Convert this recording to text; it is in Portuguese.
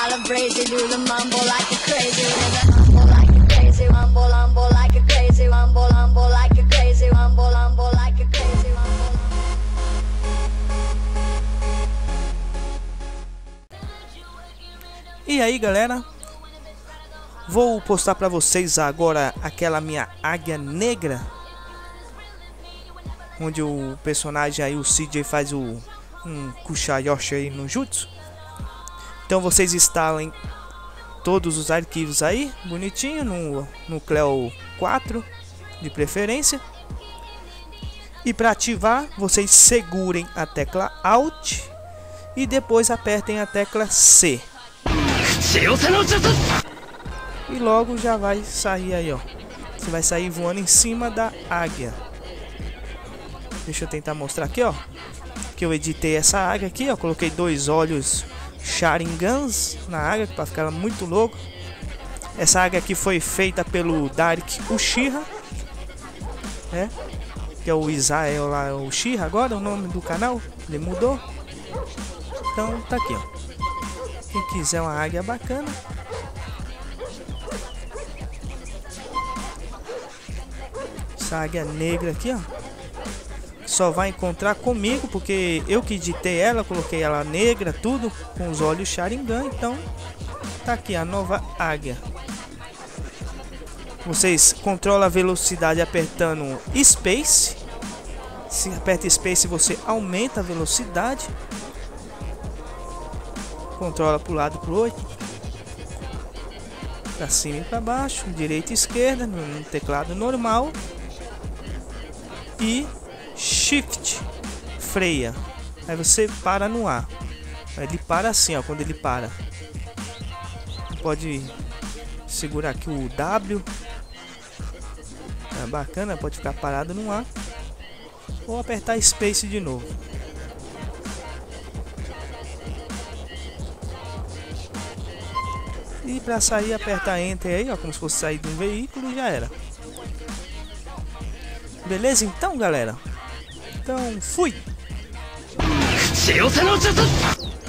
calabrese, do the mumble like a crazy, rumble like a crazy, rumble like a crazy, rumble like a crazy, rumble like a crazy, rumble. E aí, galera, vou postar pra vocês agora aquela minha águia negra, onde o personagem aí, o CJ, faz um Kushayoshi aí no Jutsu. Então vocês instalem todos os arquivos aí, bonitinho, no Cleo 4 de preferência. E para ativar, vocês segurem a tecla Alt e depois apertem a tecla C. E logo já vai sair aí, ó. Você vai sair voando em cima da águia. Deixa eu tentar mostrar aqui, ó. Que eu editei essa águia aqui, ó. Coloquei 2 olhos Sharingans na águia para ficar muito louco. Essa águia aqui foi feita pelo Dark Uchiha, né? Que é o Isael lá, o Uchiha agora, o nome do canal. Ele mudou. Então tá aqui, ó. Quem quiser uma águia bacana, essa águia negra aqui, ó, só vai encontrar comigo, porque eu que editei ela, coloquei ela negra, tudo com os olhos Sharingan. Então tá aqui a nova águia. Vocês controlam a velocidade apertando Space. Se aperta Space, você aumenta a velocidade. Controla para o lado, para o outro, para cima e para baixo, direita e esquerda, no teclado normal. E Shift freia. Aí você para no ar. Ele para assim, ó, quando ele para. Pode segurar aqui o W. É bacana, pode ficar parado no ar. Ou apertar Space de novo. E para sair, apertar Enter aí, ó, como se fosse sair de um veículo, e já era. Beleza então, galera? Então, fui!